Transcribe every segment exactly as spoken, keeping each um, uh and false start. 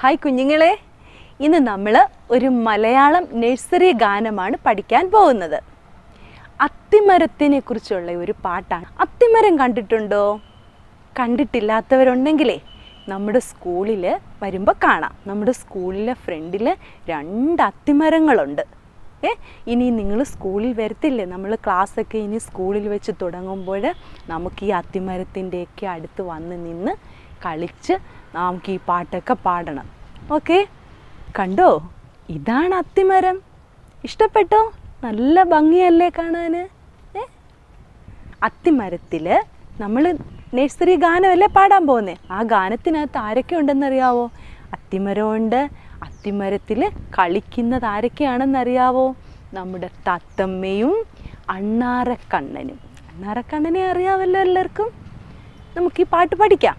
Hi കുഞ്ഞുങ്ങളെ, ഇന്ന് നമ്മൾ ഒരു മലയാളം നഴ്സറി ഗാനമാണ് പഠിക്കാൻ പോകുന്നത്. അത്തിമരത്തിനെ കുറിച്ചുള്ള ഒരു പാട്ടാണ്. അത്തിമരം കണ്ടിട്ടുണ്ടോ? കണ്ടിട്ടില്ലാത്തവരുണ്ടെങ്കിലേ നമ്മുടെ സ്കൂളിൽ വരുമ്പോൾ കാണാം. നമ്മുടെ സ്കൂളിലെ ഫ്രണ്ടിൽ രണ്ട് അത്തിമരങ്ങളുണ്ട്. ഏ ഇനി നിങ്ങൾ സ്കൂളിൽ വരത്തില്ലേ? നമ്മൾ ക്ലാസ്സൊക്കെ ഇനി സ്കൂളിൽ വെച്ച് തുടങ്ങുമ്പോൾ നമുക്ക് ഈ അത്തിമരത്തിൻ്റെയൊക്കെ അടുത്ത് വന്ന് നിന്ന് കളിച്ച് നമുക്ക് ഈ പാട്ടൊക്കെ പാടണം. ഓക്കെ, കണ്ടോ? ഇതാണ് അത്തിമരം. ഇഷ്ടപ്പെട്ടോ? നല്ല ഭംഗിയല്ലേ കാണാൻ? ഏ അത്തിമരത്തിൽ നമ്മൾ നഴ്സറി ഗാനമല്ലേ പാടാൻ പോകുന്നത്. ആ ഗാനത്തിനകത്ത് ആരൊക്കെ ഉണ്ടെന്നറിയാവോ? അത്തിമരമുണ്ട്. അത്തിമരത്തിൽ കളിക്കുന്നത് ആരൊക്കെയാണെന്നറിയാവോ? നമ്മുടെ തത്തമ്മയും അണ്ണാറക്കണ്ണനും. അണ്ണാറക്കണ്ണനെ അറിയാമല്ലോ എല്ലാവർക്കും. നമുക്ക് ഈ പാട്ട് പഠിക്കാം.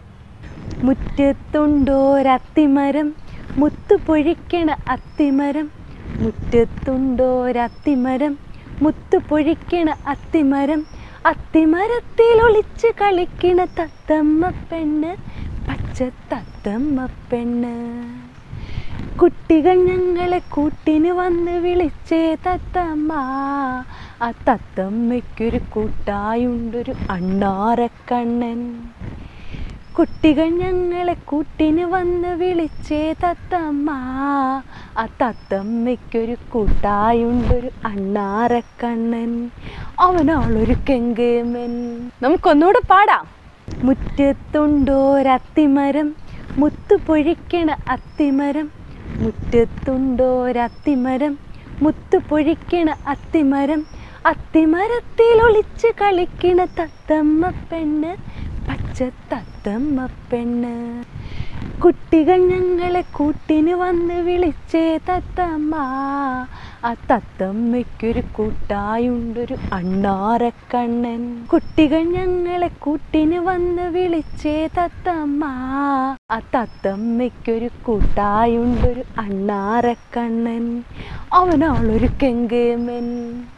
മുറ്റത്തുണ്ടോരത്തിമരം, മുത്തു പൊഴിക്കണ അത്തിമരം. മുറ്റത്തുണ്ടോരത്തിമരം, മുത്തു പൊഴിക്കണ അത്തിമരം. അത്തിമരത്തിൽ ഒളിച്ച് കളിക്കണ തത്തമ്മ പെണ്ണ്, പച്ച തത്തമ്മ പെണ്ണ്. കുട്ടികൾ ഞങ്ങളെ കൂട്ടിന് വന്ന് വിളിച്ചേ തത്തമ്മ. ആ തത്തമ്മയ്ക്കൊരു കൂട്ടായുണ്ടൊരു അണ്ണാറക്കണ്ണൻ. കുട്ടികൾ ഞങ്ങളെ കൂട്ടിന് വന്ന് വിളിച്ചേ തത്തമ്മ. ആ തത്തമ്മയ്ക്കൊരു കൂട്ടായുണ്ടൊരു അണ്ണാറക്കണ്ണൻ. അവനാളൊരു കെങ്കേമൻ. നമുക്കൊന്നുകൂടെ പാടാം. മുറ്റത്തുണ്ടോരത്തിമരം, മുത്തു പൊഴിക്കണ അത്തിമരം. മുറ്റത്തുണ്ടോരത്തിമരം, മുത്തു പൊഴിക്കണ അത്തിമരം. അത്തിമരത്തിൽ ഒളിച്ച് കളിക്കണ തത്തമ്മ പെണ്ണ്, പച്ച തത്തമ്മ പെണ്ണ്. കുട്ടികൾ ഞങ്ങളെ കൂട്ടിന് വന്ന് വിളിച്ചേ തത്തമ്മ. ആ തത്തമ്മയ്ക്കൊരു കൂട്ടായുണ്ടൊരു അണ്ണാറക്കണ്ണൻ. കുട്ടികൾ ഞങ്ങളെ കൂട്ടിന് വന്ന് വിളിച്ചേ തത്തമ്മ. ആ തത്തമ്മയ്ക്കൊരു കൂട്ടായുണ്ടൊരു അണ്ണാറക്കണ്ണൻ. അവനാളൊരു കെങ്കേമൻ.